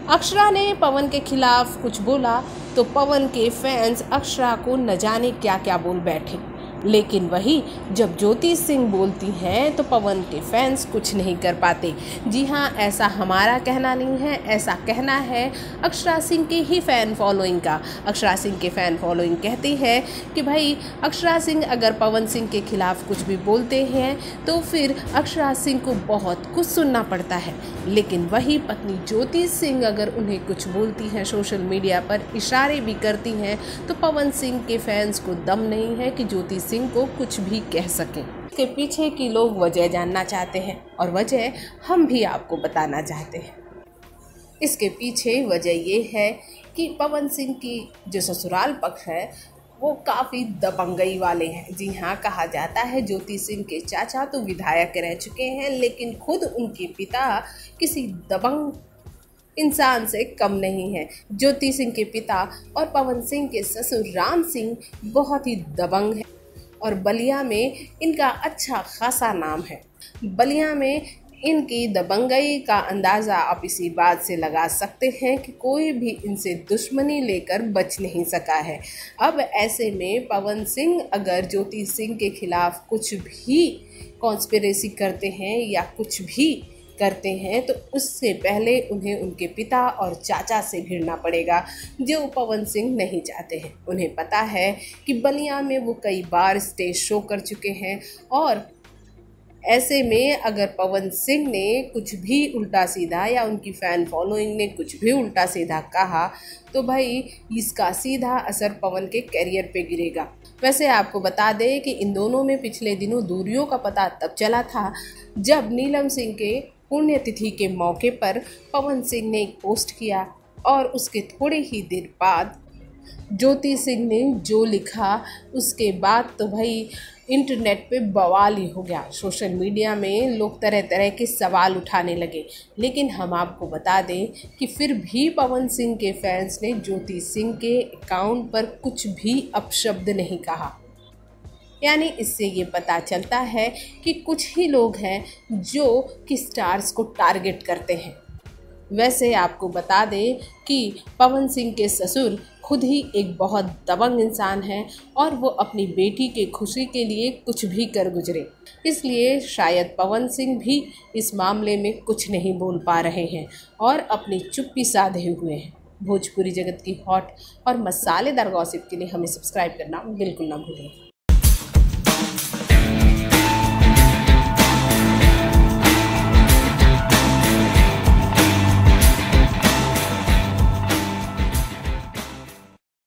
अक्षरा ने पवन के खिलाफ कुछ बोला तो पवन के फैंस अक्षरा को न जाने क्या क्या बोल बैठे, लेकिन वही जब ज्योति सिंह बोलती हैं तो पवन के फैंस कुछ नहीं कर पाते। जी हाँ, ऐसा हमारा कहना नहीं है, ऐसा कहना है अक्षरा सिंह के ही फ़ैन फॉलोइंग का। अक्षरा सिंह के फ़ैन फॉलोइंग कहती है कि भाई अक्षरा सिंह अगर पवन सिंह के खिलाफ कुछ भी बोलते हैं तो फिर अक्षरा सिंह को बहुत कुछ सुनना पड़ता है, लेकिन वही पत्नी ज्योति सिंह अगर उन्हें कुछ बोलती हैं, सोशल मीडिया पर इशारे भी करती हैं, तो पवन सिंह के फैंस को दम नहीं है कि ज्योति सिंह को कुछ भी कह सकें। इसके पीछे की लोग वजह जानना चाहते हैं और वजह हम भी आपको बताना चाहते हैं। इसके पीछे वजह ये है कि पवन सिंह की जो ससुराल पक्ष है वो काफ़ी दबंगई वाले हैं। जी हाँ, कहा जाता है ज्योति सिंह के चाचा तो विधायक रह चुके हैं, लेकिन खुद उनके पिता किसी दबंग इंसान से कम नहीं है। ज्योति सिंह के पिता और पवन सिंह के ससुर राम सिंह बहुत ही दबंग है और बलिया में इनका अच्छा खासा नाम है। बलिया में इनकी दबंगई का अंदाज़ा आप इसी बात से लगा सकते हैं कि कोई भी इनसे दुश्मनी लेकर बच नहीं सका है। अब ऐसे में पवन सिंह अगर ज्योति सिंह के खिलाफ कुछ भी कॉन्स्पिरेसी करते हैं या कुछ भी करते हैं तो उससे पहले उन्हें उनके पिता और चाचा से भिड़ना पड़ेगा, जो पवन सिंह नहीं चाहते हैं। उन्हें पता है कि बलिया में वो कई बार स्टेज शो कर चुके हैं और ऐसे में अगर पवन सिंह ने कुछ भी उल्टा सीधा या उनकी फ़ैन फॉलोइंग ने कुछ भी उल्टा सीधा कहा तो भाई इसका सीधा असर पवन के करियर पे गिरेगा। वैसे आपको बता दें कि इन दोनों में पिछले दिनों दूरियों का पता तब चला था जब नीलम सिंह के पुण्यतिथि के मौके पर पवन सिंह ने एक पोस्ट किया और उसके थोड़े ही देर बाद ज्योति सिंह ने जो लिखा उसके बाद तो भाई इंटरनेट पे बवाल ही हो गया। सोशल मीडिया में लोग तरह तरह के सवाल उठाने लगे, लेकिन हम आपको बता दें कि फिर भी पवन सिंह के फैंस ने ज्योति सिंह के अकाउंट पर कुछ भी अपशब्द नहीं कहा। यानी इससे ये पता चलता है कि कुछ ही लोग हैं जो कि स्टार्स को टारगेट करते हैं। वैसे आपको बता दें कि पवन सिंह के ससुर खुद ही एक बहुत दबंग इंसान हैं और वो अपनी बेटी के खुशी के लिए कुछ भी कर गुजरे, इसलिए शायद पवन सिंह भी इस मामले में कुछ नहीं बोल पा रहे हैं और अपनी चुप्पी साधे हुए हैं। भोजपुरी जगत की हॉट और मसालेदार गॉसिप के लिए हमें सब्सक्राइब करना बिल्कुल ना भूलें।